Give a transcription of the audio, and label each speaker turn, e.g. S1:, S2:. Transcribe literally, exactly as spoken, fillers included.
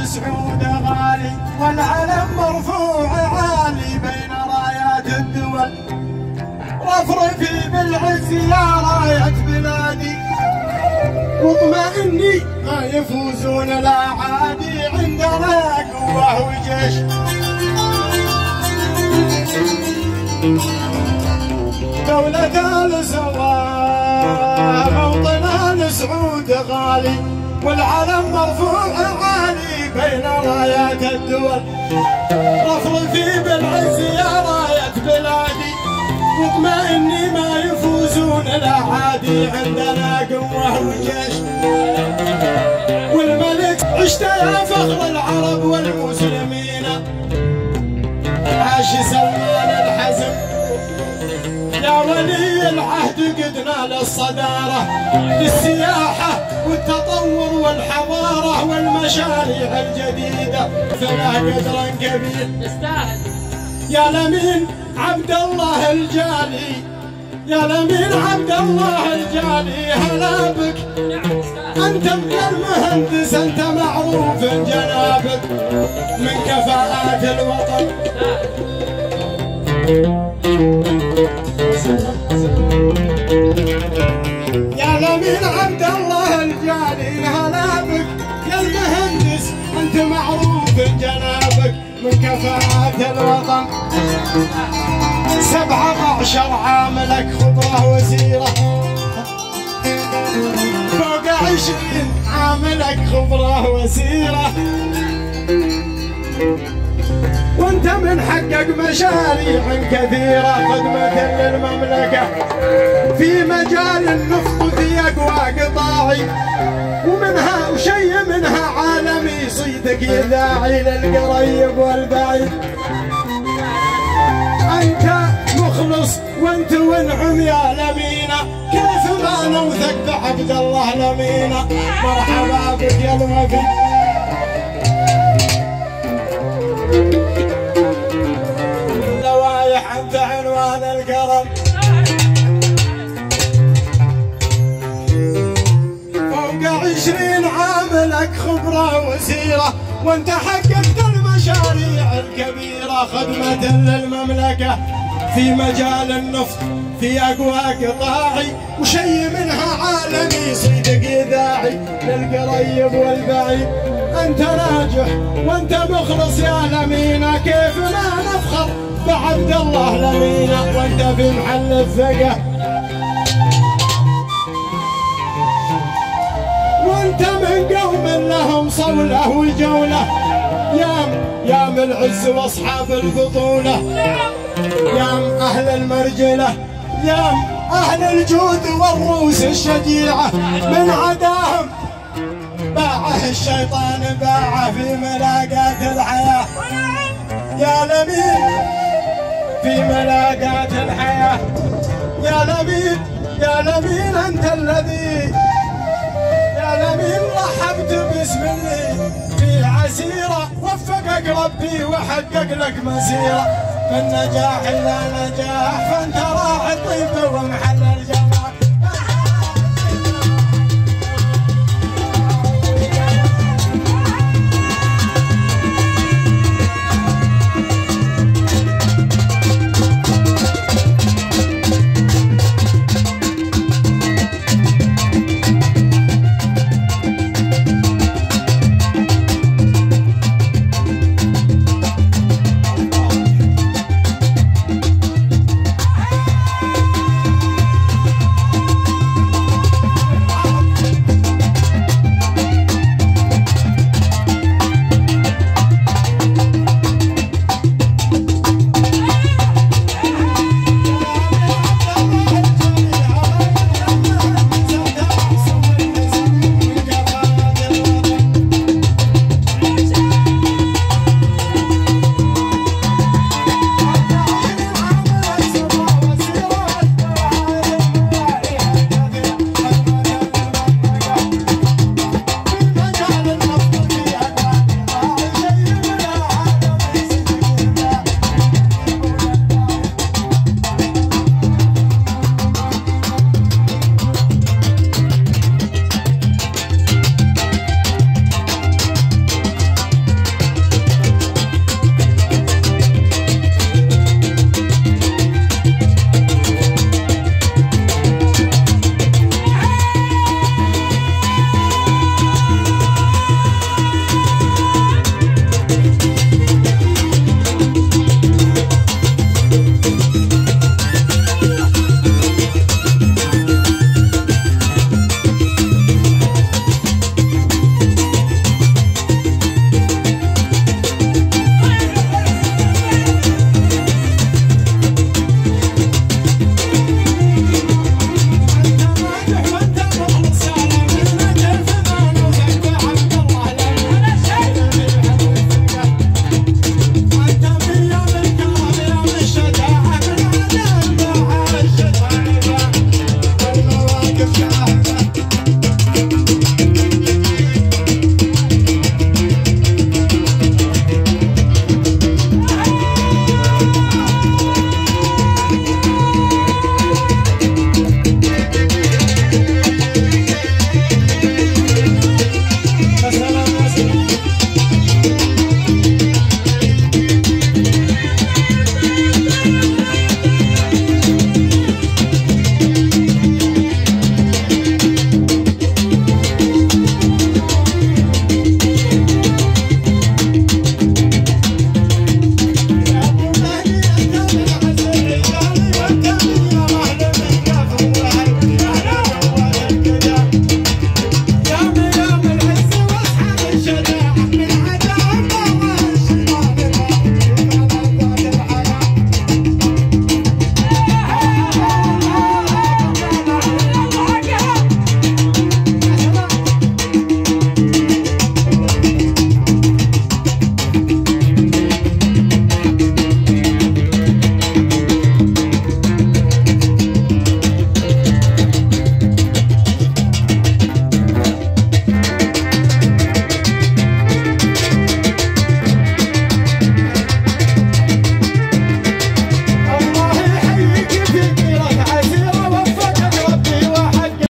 S1: سعود غالي والعلم مرفوع عالي بين رايات الدول، رفرفي بالعز يا راية بلادي، واطمئني ما يفوزون الاعادي، عندنا قوة وجيش. دولة الزوار موطن سعود غالي والعلم مرفوع عالي بين رايات الدول، رفرفي بالعز يا راية بلادي، واطمئني ما يفوزون الاعادي، عندنا قوة وجيش. والملك عشت يا فخر العرب والمسلمين، عاش سلمان الحزم يا ولي العهد، قدنا للصدارة للسياحة والتطور والحضارة والمشاريع الجديدة، فلا قدر كبير يستاهل يا لمين عبد الله الجالي، يا لمين عبد الله الجالي، هلا بك انت المهندس، انت معروف جنابك من كفاءات الوطن. يا لمين عبد الله الجالي، هلا بك يا المهندس، انت معروف جنابك من كفاءة الوطن. سبعة عشر عام لك خبرة وسيرة، فوق عشرين عام لك خبرة وسيرة، وانت من حقك مشاريع كثيرة، خدمة للمملكة في مجال النفط في اقوى قطاعي، ومنها وشي منها عالمي، صيتك يذاعي للقريب والبعيد. انت مخلص وانت ونعم يا لمينا، كيف ما نوثق بعبد الله لمينا، مرحبا بك يا الوفي. لوايح انت عنوان الكرم، فوق عشرين عام لك خبرة وسيرة، وانت حققت المشاريع الكبيرة، خدمة للمملكة في مجال النفط في اقوى قطاعي، وشي منها عالمي، صيدك يذاعي للقريب والبعيد. انت ناجح وانت مخلص يا لمينا، كيف لا نفخر بعبد الله لمينا، وانت في محل الثقة، وانت من قوم لهم صولة وجولة، يام يام العز واصحاب البطولة، يام اهل المرجلة، يام اهل الجود والروس الشجيعة، من عداهم باعه الشيطان، باعه في ملاقات الحياة، يا لمين في ملاقات الحياة، يا لمين يا لمين انت الذي، يا لمين رحبت باسم الله في عسيرة، وفقك ربي وحقق لك مسيرة، من نجاح إلى نجاح، فانت راعي الطيب ومحل الجاه.